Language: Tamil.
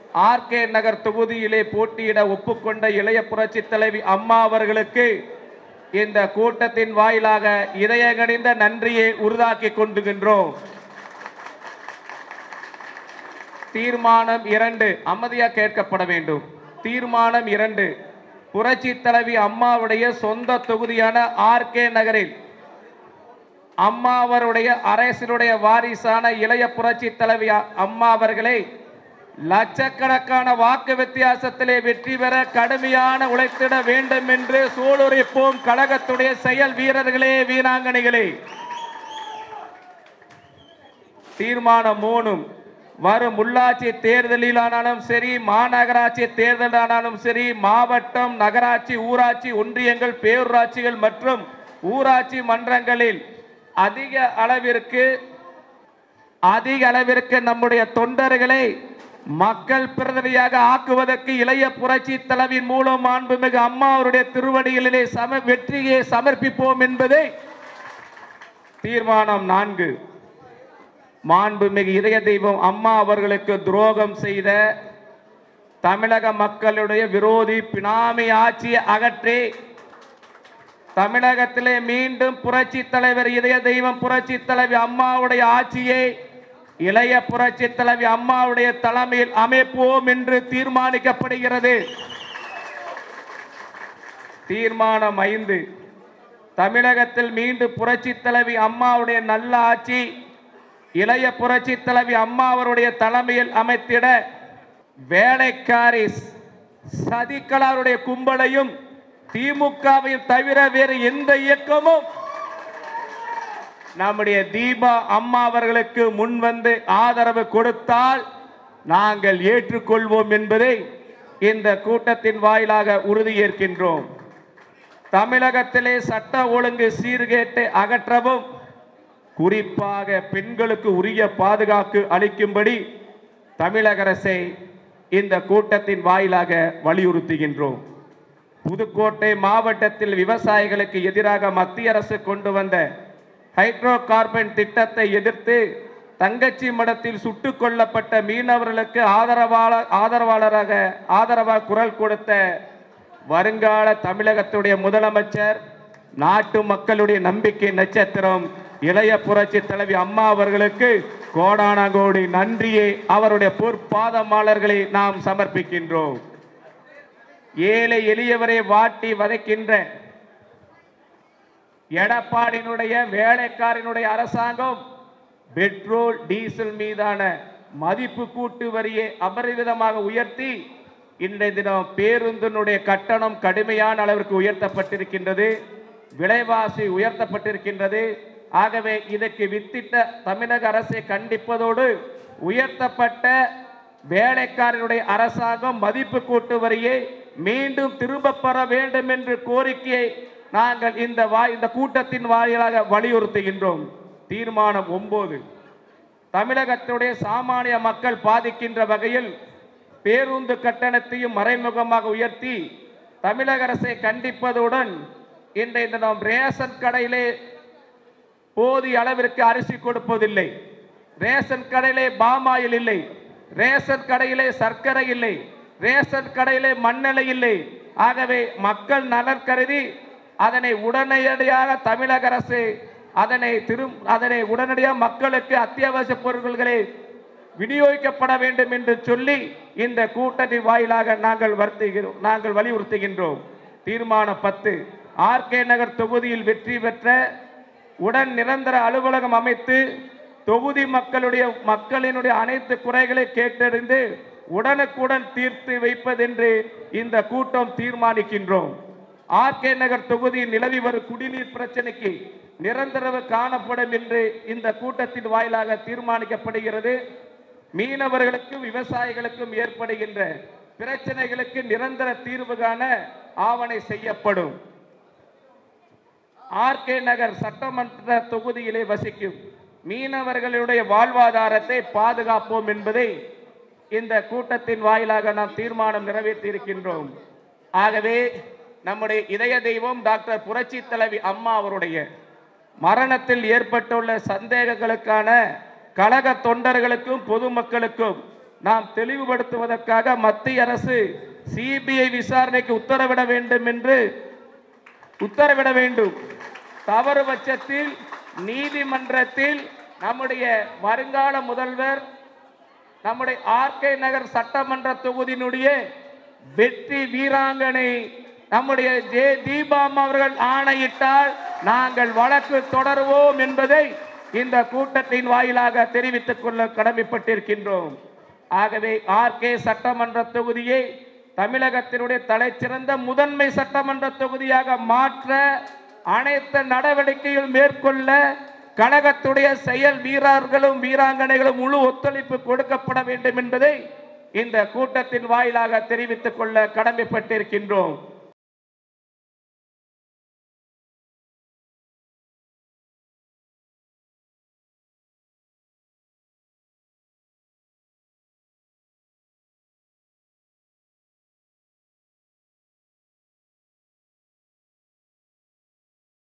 ஆர்கே நகர் தொகுதியிலே போட்டியிட ஒப்புக்கொண்ட இளைய புரட்சி தலைவி அம்மா அவர்களுக்கு இந்த கூட்டத்தின் வாயிலாக இதயங்கனிந்த நன்றியை உறுதாக்கிக் கொண்டுகின்றோம். தீர்மானம் 2 அமைதியா கேட்கப்பட வேண்டும். தீர்மானம் 2 புரட்சி தலைவி அம்மாவுடைய சொந்த தொகுதியான ஆர்கே நகரில் அம்மா அவருடைய அரசினுடைய வாரிசான இளைய புரட்சி தலைவி அம்மா அவர்களை லட்சக்கணக்கான வாக்கு வித்தியாசத்திலே வெற்றி பெற கடுமையான உழைத்திட வேண்டும் என்று சூளுரைப்போம் கழகத்துடைய செயல் வீரர்களே, வீராங்கனைகளே. தீர்மானம் 3 வரும் உள்ளாட்சி தேர்தலிலானாலும் சரி, மாநகராட்சி தேர்தலானாலும் சரி, மாவட்டம், நகராட்சி, ஊராட்சி ஒன்றியங்கள், பேரூராட்சிகள் மற்றும் ஊராட்சி மன்றங்களில் அதிக அளவிற்கு நம்முடைய தொண்டர்களை மக்கள் பிரதிநிதியாக ஆக்குவதற்கு இளைய புரட்சி தலைவின் மூலம் மாண்புமிகு அம்மா அவருடைய திருவடிகளிலே வெற்றியை சமர்ப்பிப்போம் என்பதை தீர்மானம் 4 மாண்புமிகு இதய தெய்வம் அம்மா அவர்களுக்கு துரோகம் செய்த தமிழக மக்களுடைய விரோதி பினாமி ஆட்சியை அகற்றி தமிழகத்திலே மீண்டும் புரட்சி தலைவர் இதய தெய்வம் புரட்சி தலைவி அம்மாவுடைய ஆட்சியை இளைய புரட்சி தலைவி அம்மாவுடைய தலைமையில் அமைப்போம் என்று தீர்மானிக்கப்படுகிறது. தீர்மானம் 5 தமிழகத்தில் மீண்டும் புரட்சி தலைவி அம்மாவுடைய நல்ல ஆட்சி இளைய புரட்சி தலைவி அம்மா அவருடைய தலைமையில் அமைத்திட வேலைக்காரி சதிகளாருடைய கும்பலையும் திமுகவையும் தவிர வேறு எந்த இயக்கமும் நம்முடைய தீபா அம்மா அவர்களுக்கு முன்வந்து ஆதரவு கொடுத்தால் நாங்கள் ஏற்றுக்கொள்வோம் என்பதை இந்த கூட்டத்தின் வாயிலாக உறுதியேற்கின்றோம். தமிழகத்திலே சட்ட ஒழுங்கு சீர்கேட்டை அகற்றவும் குறிப்பாக பெண்களுக்கு உரிய பாதுகாப்பு அளிக்கும்படி தமிழக அரசை இந்த கூட்டத்தின் வாயிலாக வலியுறுத்துகின்றோம். புதுக்கோட்டை மாவட்டத்தில் விவசாயிகளுக்கு எதிராக மத்திய அரசு கொண்டு வந்த ஹைட்ரோ கார்பன் திட்டத்தை எதிர்த்து தங்கச்சி மடத்தில் சுட்டுக் கொல்லப்பட்ட மீனவர்களுக்கு ஆதரவாக குரல் கொடுத்த வருங்கால தமிழகத்துடைய முதலமைச்சர், நாட்டு மக்களுடைய நம்பிக்கை நட்சத்திரம் இளைய புரட்சி தலைவி அம்மா அவர்களுக்கு கோடான கோடி நன்றியை அவருடைய பொற்பாதமாளர்களை நாம் சமர்ப்பிக்கின்றோம். ஏழை எளியவரை வாட்டி வதைக்கின்ற எடப்பாடியினுடைய வேலைக்காரனுடைய அரசாங்கம் பெட்ரோல் டீசல் மீதான மதிப்பு கூட்டு வரியை அபரிவிதமாக உயர்த்தி இன்றைய தினம் பேருந்தினுடைய கட்டணம் கடுமையான அளவிற்கு உயர்த்தப்பட்டிருக்கின்றது, விலைவாசி உயர்த்தப்பட்டிருக்கின்றது. ஆகவே இதற்கு வித்திட்ட தமிழக அரசை கண்டிப்பதோடு உயர்த்தப்பட்ட வேலைக்காரனுடைய அரசாங்கம் மதிப்பு கூட்டு வரியை மீண்டும் திரும்ப பெற வேண்டும் என்ற கோரிக்கையை நாங்கள் இந்த கூட்டத்தின் வாயிலாக வலியுறுத்துகின்றோம். தீர்மானம் 9 தமிழகத்துடைய சாமானிய மக்கள் பாதிக்கின்ற வகையில் பேருந்து கட்டணத்தையும் மறைமுகமாக உயர்த்தி தமிழக அரசை கண்டிப்பதுடன் இன்றைய தினம் ரேஷன் கடையிலே போதிய அளவிற்கு அரிசி கொடுப்பதில்லை, ரேஷன் கடையிலே பாமாயில் இல்லை, ரேஷன் கடையிலே சர்க்கரை இல்லை, ரேஷன் கடையிலே மண்ணெண்ணெய் இல்லை. ஆகவே மக்கள் நலன் கருதி அதனை உடனடியாக தமிழக அரசு அதனை உடனடியாக மக்களுக்கு அத்தியாவசிய பொருட்களை விநியோகிக்கப்பட வேண்டும் என்று சொல்லி இந்த கூட்டத்தின் வாயிலாக நாங்கள் வலியுறுத்துகின்றோம். தீர்மானம் 10 ஆர்கே நகர் தொகுதியில் வெற்றி பெற்ற உடன் நிரந்தர அலுவலகம் அமைத்து தொகுதி மக்களினுடைய அனைத்து குறைகளை கேட்டறிந்து உடனுக்குடன் தீர்த்து வைப்பதென்று இந்த கூட்டம் தீர்மானிக்கின்றோம். ஆர்கே நகர் தொகுதியில் நிலவி வரும் குடிநீர் பிரச்சனைக்கு நிரந்தர காணப்படும் என்று இந்த கூட்டத்தின் வாயிலாக தீர்மானிக்கப்படுகிறது. மீனவர்களுக்கும் விவசாயிகளுக்கும் ஏற்படுகின்ற பிரச்சனைகளுக்கு நிரந்தர தீர்வு காண ஆவணை செய்யப்படும். ஆர்கே நகர் சட்டமன்ற தொகுதியிலே வசிக்கும் மீனவர்களுடைய வாழ்வாதாரத்தை பாதுகாப்போம் என்பதை இந்த கூட்டத்தின் வாயிலாக நாம் தீர்மானம் நிறைவேற்றி இருக்கின்றோம். ஆகவே நம்முடைய இதய தெய்வம் டாக்டர் புரட்சி தலைவி அம்மா அவருடைய மரணத்தில் ஏற்பட்டுள்ள சந்தேகங்களுக்கான கழக தொண்டர்களுக்கும் பொதுமக்களுக்கும் நாம் தெளிவுபடுத்துவதற்காக மத்திய அரசு சிபிஐ விசாரணைக்கு உத்தரவிட வேண்டும். தவறு பட்சத்தில் நீதிமன்றத்தில் நம்முடைய வருங்கால முதல்வர் நம்முடைய ஆர்கே நகர் சட்டமன்ற தொகுதியினுடைய வெற்றி வீராங்கனை நம்முடைய தீபா அவர்கள் ஆணையிட்டால் நாங்கள் வழக்கு தொடருவோம் என்பதை இந்த கூட்டத்தின் வாயிலாக தெரிவித்துக் கொள்ள கடமைப்பட்டிருக்கின்றோம். ஆகவே ஆர்கே சட்டமன்ற தொகுதியை தமிழகத்தினுடைய தலைச்சிறந்த முதன்மை சட்டமன்ற தொகுதியாக மாற்ற அனைத்து நடவடிக்கைகள் மேற்கொள்ள கழகத்துடைய செயல் வீரர்களும் வீராங்கனைகளும் முழு ஒத்துழைப்பு கொடுக்கப்பட வேண்டும் என்பதை இந்த கூட்டத்தின் வாயிலாக தெரிவித்துக் கொள்ள கடமைப்பட்டிருக்கின்றோம்.